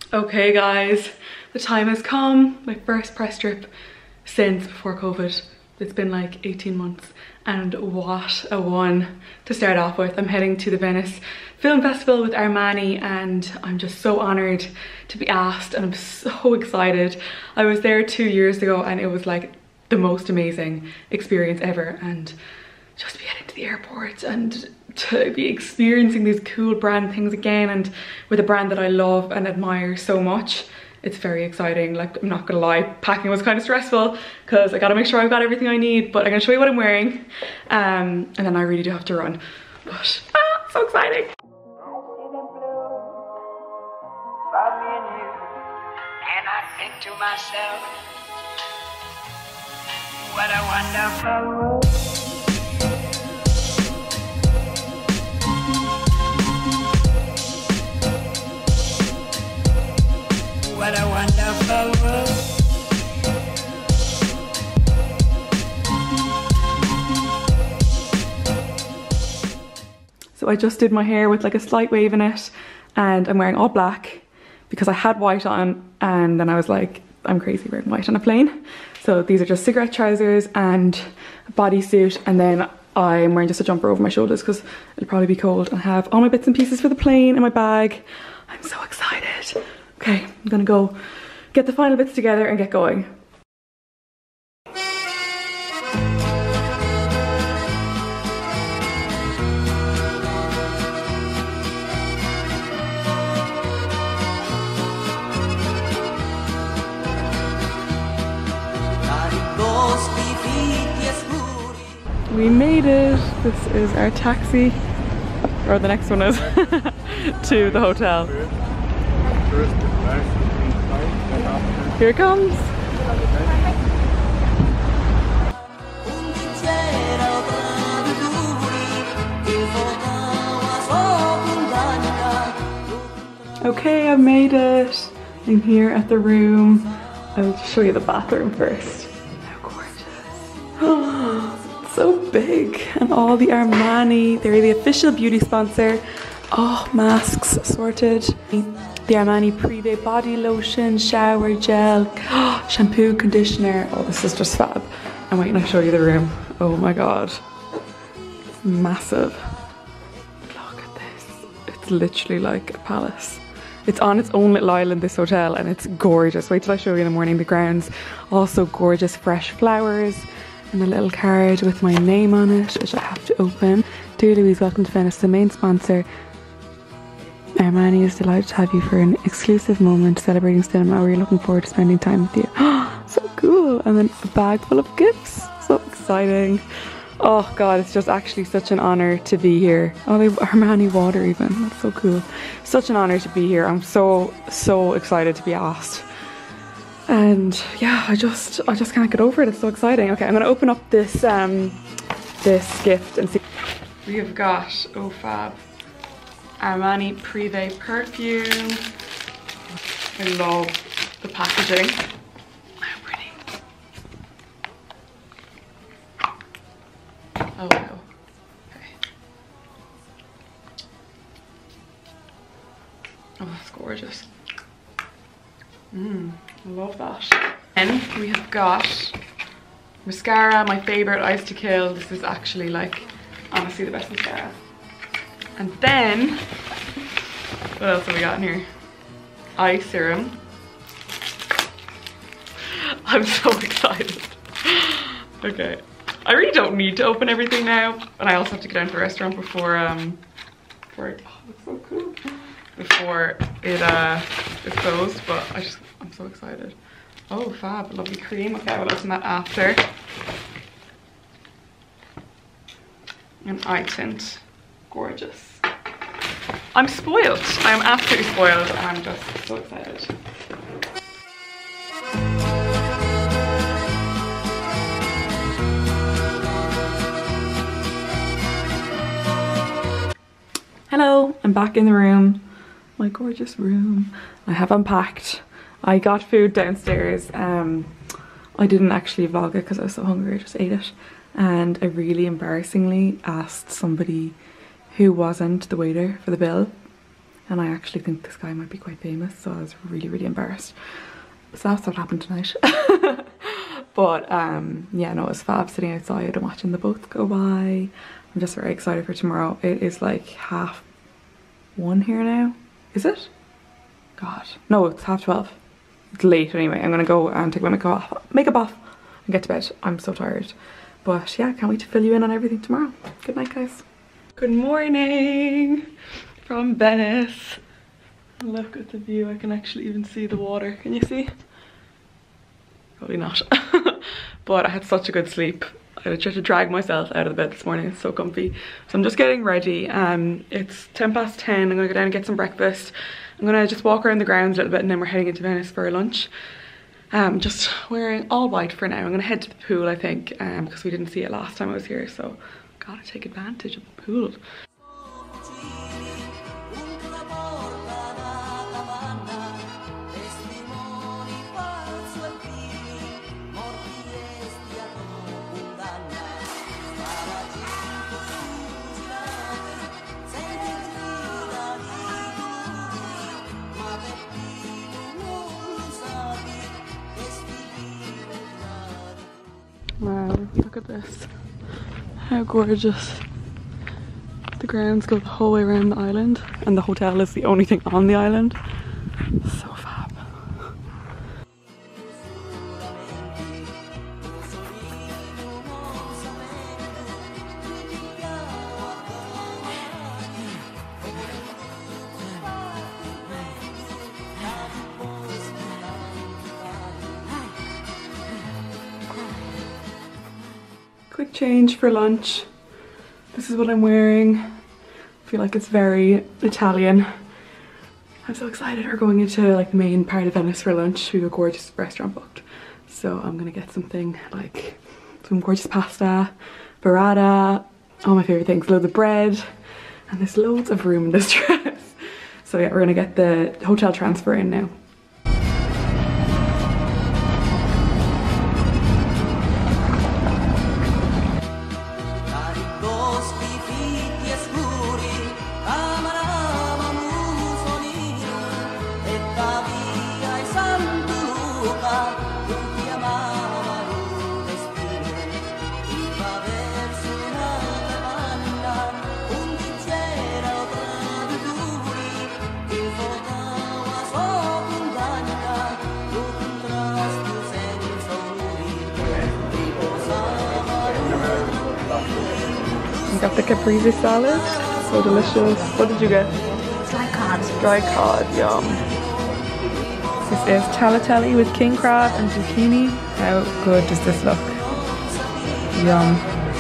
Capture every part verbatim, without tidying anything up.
Okay guys, the time has come. My first press trip since before COVID. It's been like eighteen months and what a one to start off with. I'm heading to the Venice Film Festival with Armani and I'm just so honoured to be asked and I'm so excited. I was there two years ago and it was like the most amazing experience ever, and just to be heading to the airport and to be experiencing these cool brand things again and with a brand that I love and admire so much. It's very exciting. Like, I'm not gonna lie, packing was kind of stressful because I gotta make sure I've got everything I need, but I'm gonna show you what I'm wearing um, and then I really do have to run. But ah, so exciting. And I think to myself, what a wonderful world. What a wonderful world. So I just did my hair with like a slight wave in it and I'm wearing all black because I had white on and then I was like, I'm crazy wearing white on a plane. So these are just cigarette trousers and a bodysuit, and then I'm wearing just a jumper over my shoulders because it'll probably be cold, and I have all my bits and pieces for the plane in my bag. I'm so excited. Okay, I'm gonna go get the final bits together and get going. We made it. This is our taxi, or the next one is, to the hotel. Here it comes. Okay, I've made it. I'm here at the room. I'll show you the bathroom first. How gorgeous. So big, and all the Armani, they're the official beauty sponsor. Oh, masks sorted. The Armani Privé body lotion, shower gel, shampoo, conditioner. Oh, this is just fab. I'm waiting to show you the room. Oh my god. It's massive. Look at this. It's literally like a palace. It's on its own little island, this hotel, and it's gorgeous. Wait till I show you in the morning the grounds. Also gorgeous fresh flowers. And a little card with my name on it, which I have to open. Dear Louise, welcome to Venice, the main sponsor. Armani is delighted to have you for an exclusive moment celebrating cinema. We're looking forward to spending time with you. So cool. And then a bag full of gifts. So exciting. Oh god, it's just actually such an honour to be here. Oh, they have Armani water even. That's so cool. Such an honour to be here. I'm so, so excited to be asked. And yeah, I just I just can't get over it. It's so exciting. Okay, I'm gonna open up this um this gift and see. We have got, oh fab, Armani Privé perfume. I love the packaging. How pretty. Oh wow. Okay. Oh, that's gorgeous. Mmm. I love that. Then we have got mascara, my favourite, Ice to Kill. This is actually like honestly the best mascara. And then, what else have we got in here? Eye serum. I'm so excited. Okay. I really don't need to open everything now. And I also have to get down to the restaurant before, um, before, it, oh, it's so cool. Before it uh, is closed, but I just, I'm so excited. Oh, fab, lovely cream. Okay, I will open that after. An eye tint, gorgeous. I'm spoiled. I am absolutely spoiled and I'm just so excited. Hello, I'm back in the room. My gorgeous room. I have unpacked. I got food downstairs. Um, I didn't actually vlog it because I was so hungry, I just ate it. And I really embarrassingly asked somebody who wasn't the waiter for the bill and I actually think this guy might be quite famous, so I was really really embarrassed. So that's what happened tonight. But um yeah, no, it was fab sitting outside and watching the boats go by. I'm just very excited for tomorrow. It is like half one here now. Is it? God, no, it's half twelve. It's late anyway. I'm gonna go and take my makeup off, makeup off and get to bed. I'm so tired. But yeah, can't wait to fill you in on everything tomorrow. Good night, guys. Good morning from Venice. Look at the view. I can actually even see the water. Can you see? Probably not. But I had such a good sleep. I tried to drag myself out of the bed this morning. It's so comfy. So I'm just getting ready. Um, it's ten past ten. I'm gonna go down and get some breakfast. I'm gonna just walk around the grounds a little bit and then we're heading into Venice for lunch. Um, just wearing all white for now. I'm gonna head to the pool, I think, um, because we didn't see it last time I was here. So gotta take advantage of the pool. Wow, look at this. How gorgeous. The grounds go the whole way around the island and the hotel is the only thing on the island. So fab. Quick change for lunch. This is what I'm wearing. I feel like it's very Italian. I'm so excited. We're going into like the main part of Venice for lunch. We have a gorgeous restaurant booked. So I'm gonna get something like some gorgeous pasta, burrata, all my favorite things, loads of bread, and there's loads of room in this dress. So yeah, we're gonna get the hotel transfer in now. Got the caprese salad, so delicious. What did you get? Dry cod. Dry cod, yum. This is tagliatelle with king crab and zucchini. How good does this look? Yum.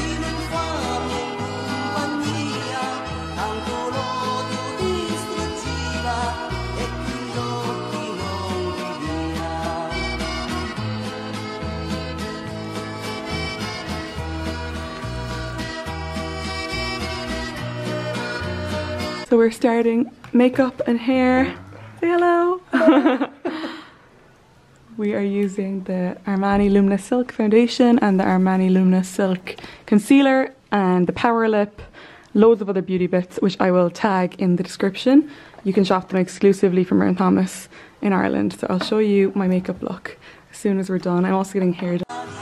So we're starting makeup and hair. Say hello. We are using the Armani Luminous Silk Foundation and the Armani Luminous Silk Concealer and the Power Lip, loads of other beauty bits which I will tag in the description. You can shop them exclusively from Earn Thomas in Ireland. So I'll show you my makeup look as soon as we're done. I'm also getting hair done.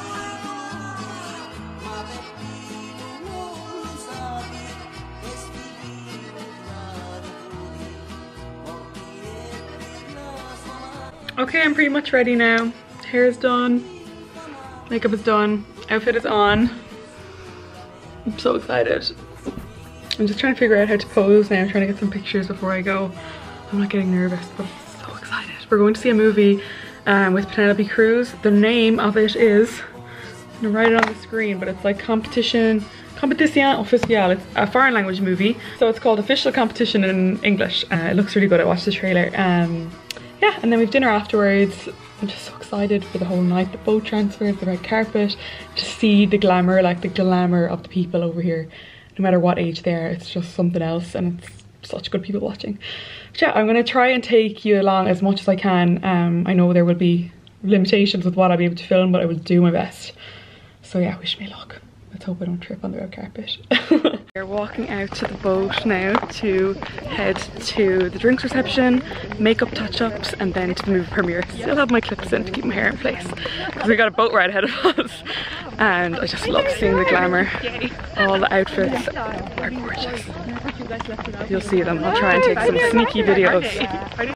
Okay, I'm pretty much ready now. Hair is done, makeup is done, outfit is on. I'm so excited. I'm just trying to figure out how to pose now. I'm trying to get some pictures before I go. I'm not getting nervous, but I'm so excited. We're going to see a movie um, with Penelope Cruz. The name of it is, I'm gonna write it on the screen, but it's like competition, Competition Officielle. It's a foreign language movie. So it's called Official Competition in English. Uh, it looks really good. I watched the trailer. Um, yeah, and then we've dinner afterwards. I'm just so excited for the whole night. The boat transfers, the red carpet, to see the glamour, like the glamour of the people over here. No matter what age they are, it's just something else, and it's such good people watching. But yeah, I'm gonna try and take you along as much as I can. Um, I know there will be limitations with what I'll be able to film, but I will do my best. So yeah, wish me luck. Let's hope I don't trip on the red carpet. We're walking out to the boat now to head to the drinks reception, makeup touch-ups, and then to the movie premiere. Still have my clips in to keep my hair in place because we got a boat ride ahead of us, and I just love seeing the glamour. All the outfits are gorgeous. You'll see them. I'll try and take some sneaky videos.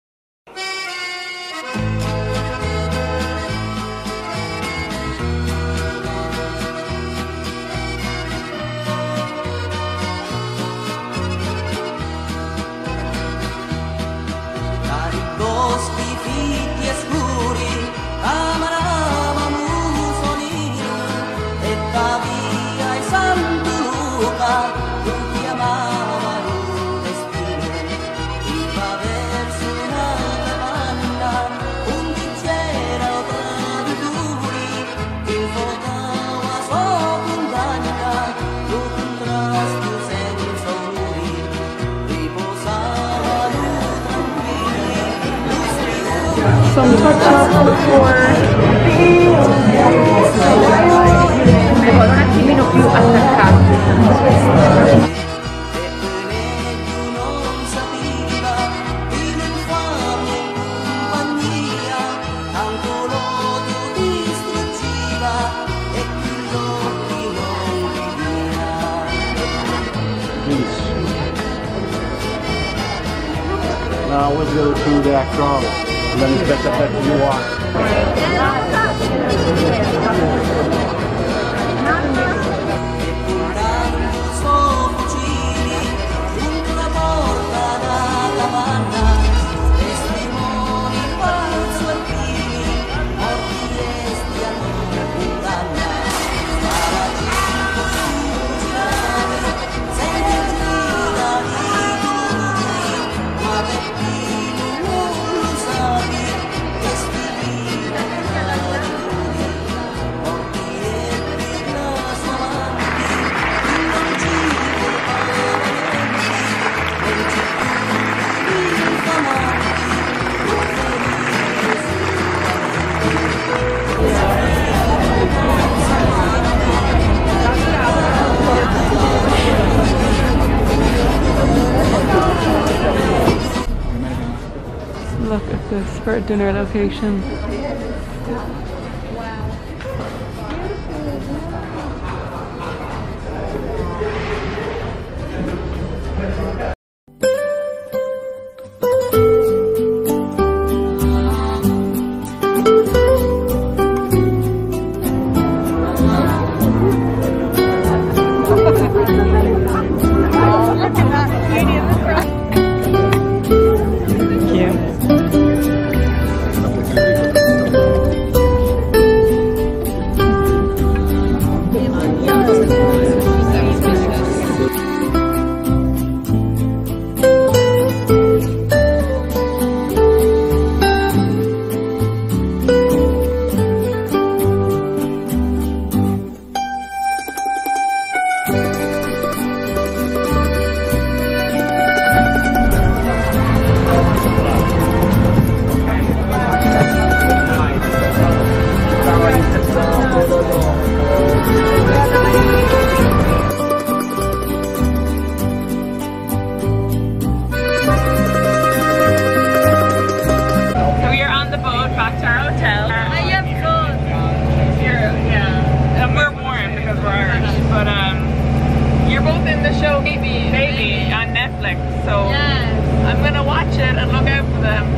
Some touch-ups before. Now we'll go to the acrobat. And then it's better that you are. Look at this for a dinner location. So yes. I'm gonna watch it and look out for them.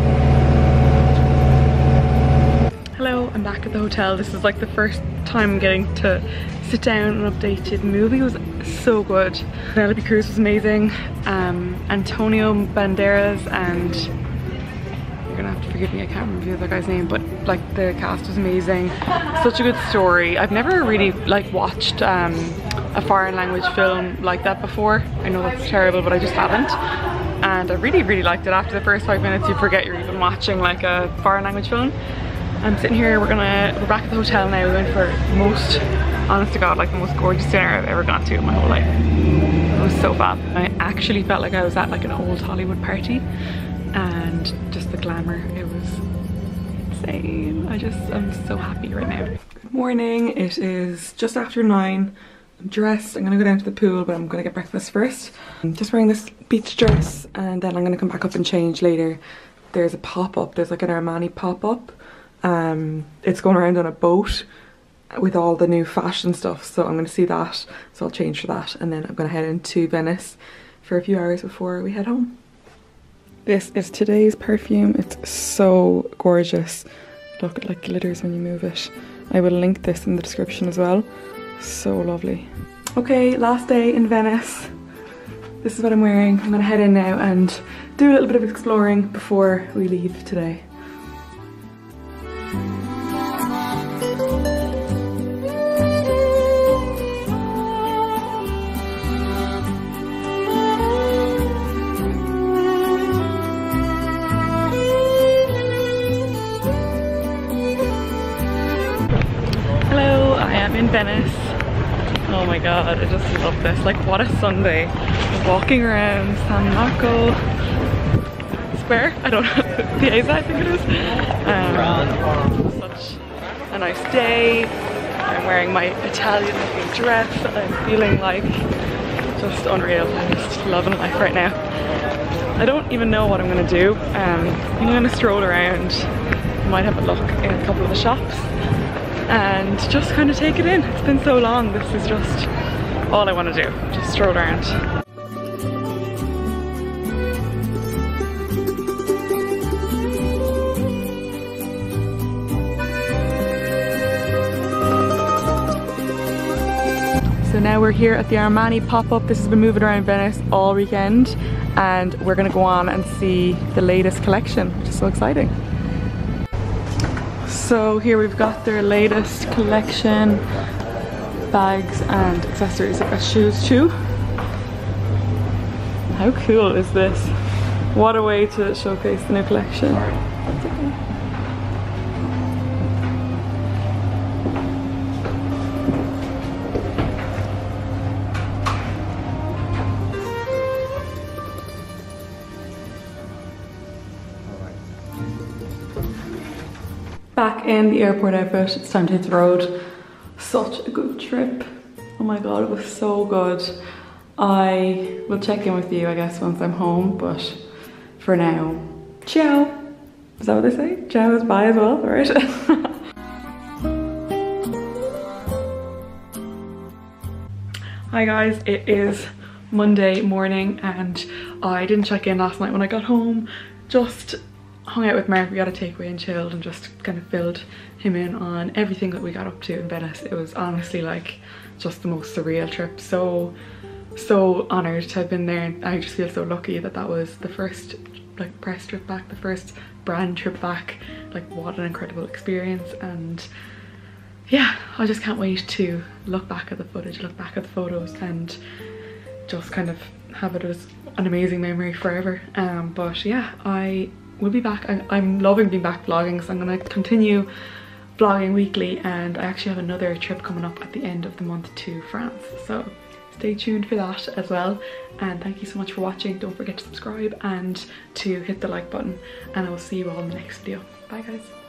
Hello, I'm back at the hotel. This is like the first time I'm getting to sit down and update you. The movie was so good. Penelope Cruz was amazing. Um, Antonio Banderas and you're gonna have to forgive me, I can't remember the other guy's name, but like the cast was amazing. Such a good story. I've never really like watched um, a foreign language film like that before. I know that's terrible, but I just haven't. And I really, really liked it. After the first five minutes, you forget you're even watching like a foreign language film. I'm sitting here, we're gonna, we're back at the hotel now. We went for the most, honest to God, like the most gorgeous dinner I've ever gone to in my whole life. It was so fab. I actually felt like I was at like an old Hollywood party, and just the glamour, it was insane. I just, I'm so happy right now. Good morning, it is just after nine. I'm dressed. I'm gonna go down to the pool, but I'm gonna get breakfast first. I'm just wearing this beach dress, and then I'm gonna come back up and change later. There's a pop-up, there's like an Armani pop-up. Um, it's going around on a boat with all the new fashion stuff, so I'm gonna see that. So I'll change for that, and then I'm gonna head into Venice for a few hours before we head home. This is today's perfume. It's so gorgeous. Look, it like glitters when you move it. I will link this in the description as well. So lovely. Okay, last day in Venice. This is what I'm wearing. I'm gonna head in now and do a little bit of exploring before we leave today. Hello, I am in Venice. Oh my god, I just love this. Like, what a Sunday. Walking around San Marco Square. I don't know, Piazza I think it is. Um, such a nice day. I'm wearing my Italian looking dress. I'm feeling like just unreal. I'm just loving life right now. I don't even know what I'm gonna do. Um, I'm gonna stroll around. Might have a look in a couple of the shops and just kind of take it in. It's been so long. This is just all I want to do. Just stroll around. So now we're here at the Armani pop-up. This has been moving around Venice all weekend, and we're gonna go on and see the latest collection, which is so exciting. So here we've got their latest collection, bags and accessories. I've got shoes too. How cool is this? What a way to showcase the new collection. That's okay. Back in the airport outfit, it's time to hit the road. Such a good trip. Oh my god, it was so good. I will check in with you, I guess, once I'm home, but for now, ciao. Is that what they say? Ciao is bye as well, right? Hi guys, it is Monday morning and I didn't check in last night when I got home. Just hung out with Mark, we got a takeaway and chilled and just kind of filled him in on everything that we got up to in Venice. It was honestly like just the most surreal trip. So, so honoured to have been there, and I just feel so lucky that that was the first like press trip back, the first brand trip back. Like, what an incredible experience. And yeah, I just can't wait to look back at the footage, look back at the photos and just kind of have it as an amazing memory forever. Um, but yeah, I will be back. I'm, I'm loving being back vlogging, so I'm gonna continue vlogging weekly, and I actually have another trip coming up at the end of the month to France, so stay tuned for that as well. And thank you so much for watching. Don't forget to subscribe and to hit the like button, and I will see you all in the next video. Bye guys.